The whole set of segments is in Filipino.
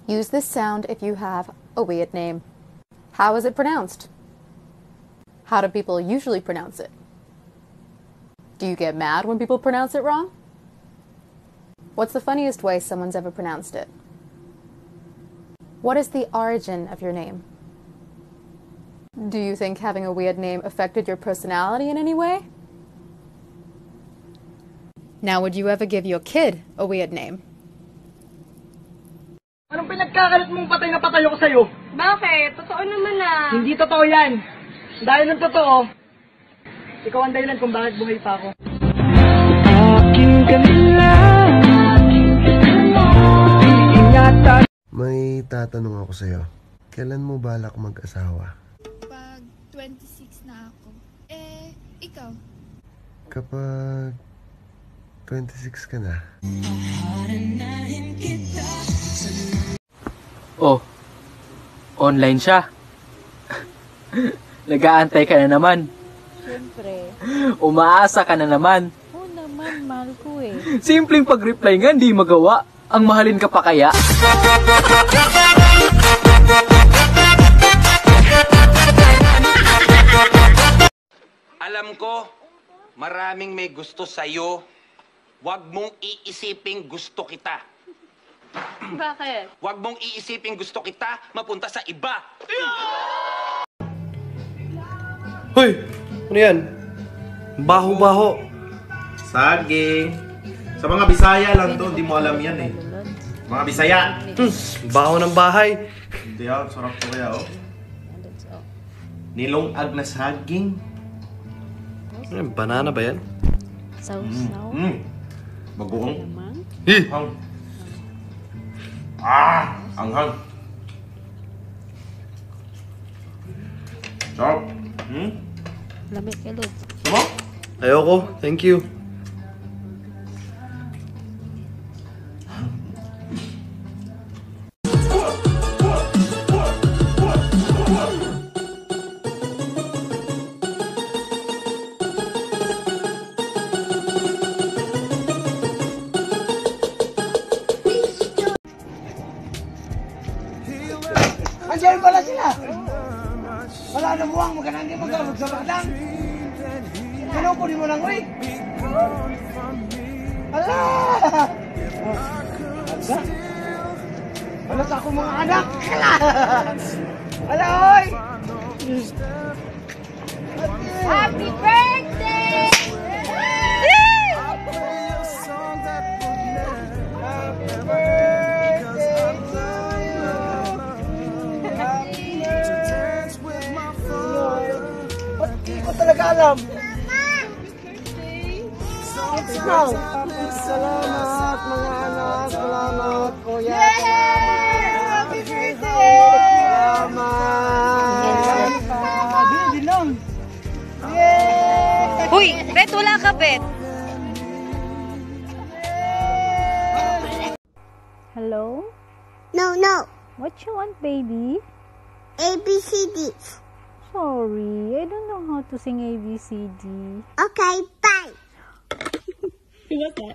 Use this sound if you have a weird name. How is it pronounced? How do people usually pronounce it? Do you get mad when people pronounce it wrong? What's the funniest way someone's ever pronounced it? What is the origin of your name? Do you think having a weird name affected your personality in any way? Now, would you ever give your kid a weird name? Anong pinagkakalat mong patay na patay ako sa'yo? Bakit? Totoo naman ah. Hindi totoo yan. Dahil ng totoo, ikaw ang dahilan kung bakit buhay pa ako. May tatanong ako sa'yo. Kailan mo balak mag-asawa? Pag 26 na ako. Ikaw? Kapag 26 ka na. Oh, online siya. Nag-aantay ka na naman. Siyempre. Umaasa ka na naman. Oo naman, mahal ko eh. Simpleng pag-reply nga, hindi magawa. Ang mahalin ka pa kaya? Alam ko, maraming may gusto sa'yo. Huwag mong iisiping gusto kita. Bakit? Huwag mong iisiping gusto kita mapunta sa iba. Hoy! Ano yan? Baho-baho. Saging. Sa mga Bisaya lang to, hindi mo alam yan eh. Mga Bisaya. Baho ng bahay. Hindi ah, sarap to kaya oh. Nilongag na saging. Banana ba yan? Sausaw. Bagoong. Eh! Hang. Ah! Anghang. Sarap. Lamig ka, Lord. Sama? Ayoko. Thank you. Andiyan pala sila! Wala na buwang, magkana hindi magkabagsabat lang! Kinukunin mo lang, uy! Ala! Ala! Ala sa akong mga anak! Ala! Ala, oy! Happy birthday! Talaga alam. Ikaw. Salamat mga anak. Salamat kuya. Happy birthday! Salamat. Hindi lang. Yay! Uy, Bet, wala ka, Bet. Hello? No, no. What you want, baby? ABCD. Sorry, I don't know how to sing ABCD. Okay, bye. What's that?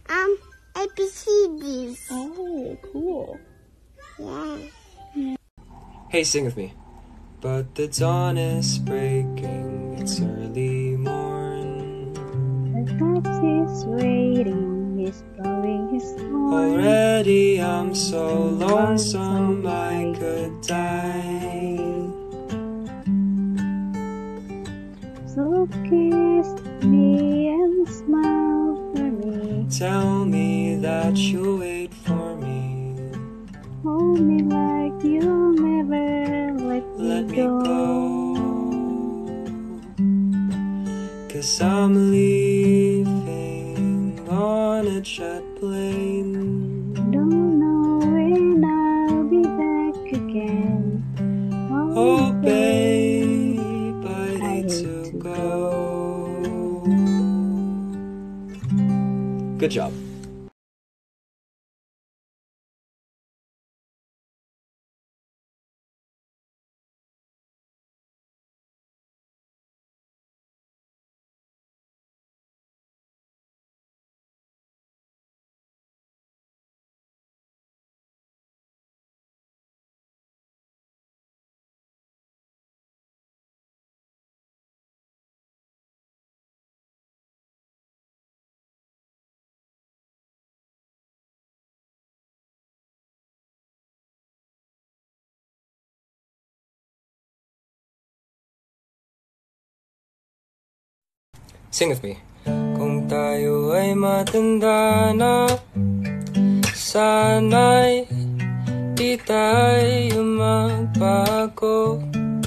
ABCDs. Oh, cool. Yeah. Hey, sing with me. But the dawn is breaking, it's early morn. The taxi's waiting, he's blowing his horn. Already I'm so lonesome I could die. So kiss me and smile for me. Tell me that you'll wait for me. Hold me like you'll never let me go. 'Cause I'm leaving on a jet plane. Don't know when I'll be back again. Oh babe, I hate to go. Good job. Sing with me. Kung tayo ay matanda na, sana'y di tayo magbago.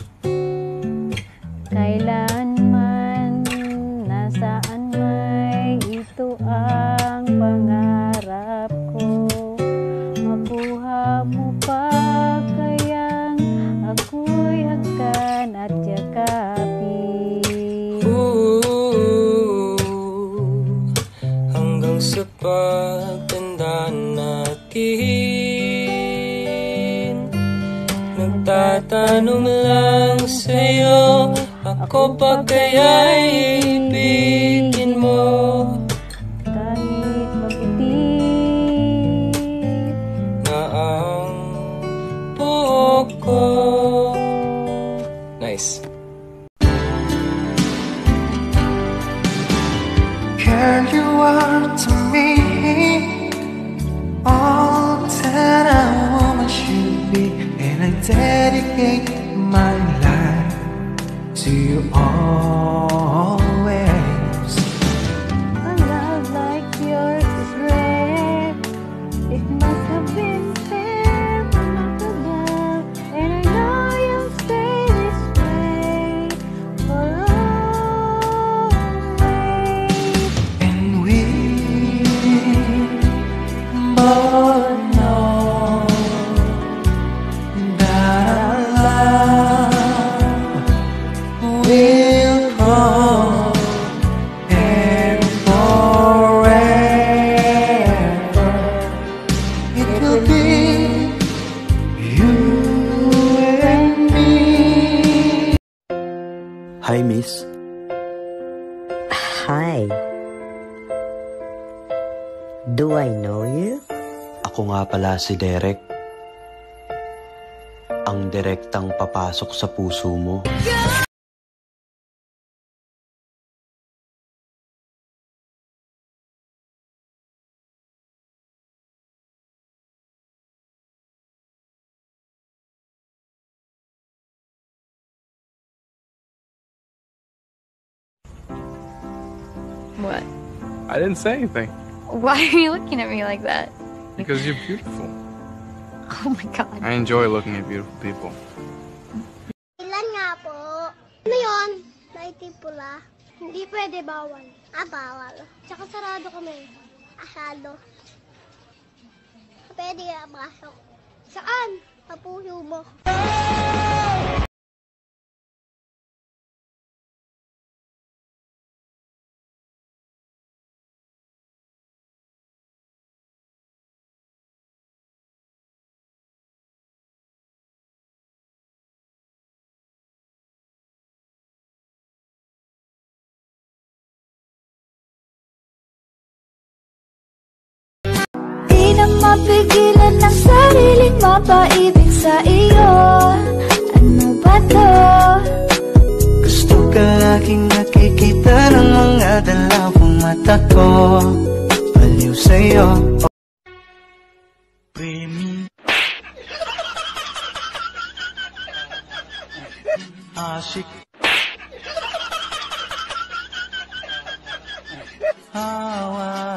Kailanman, nasaan may ito ang pangarap ko. Makuha mo pa kayang ako'y hagkan at yakapin. Hanggang sa pagtanda natin, nagtatanong lang sa'yo, ako pa kaya'y ibigin mo? Kahit mapitit na ang buhok ko. Nice. Girl, you are to me all that a woman should be, and I dedicate my life to you always. a love like yours is rare. It must have been fair from up above, and I know you'll stay this way for always. And we both know that our love will grow and forever. It will be you and me. Hi, miss. Hi. Do I know you? Ako nga pala si Derek. Ang direktang papasok sa puso mo. What? I didn't say anything. Why are you looking at me like that? Because you're beautiful. Oh my god. I enjoy looking at beautiful people. Ilan nga po? Ano yun? Lighting pula. Hindi pwede, bawal. Ah, bawal. Tsaka sarado kami. Asado. Pwede ka masok. Saan? Sa puso mo. Di na mapigilan ng sariling mapaibig sa iyo. Ano ba to? Gusto ka laging nakikita ng mga dalawang mata ko. Baliw sa'yo. Ashik. Hawa.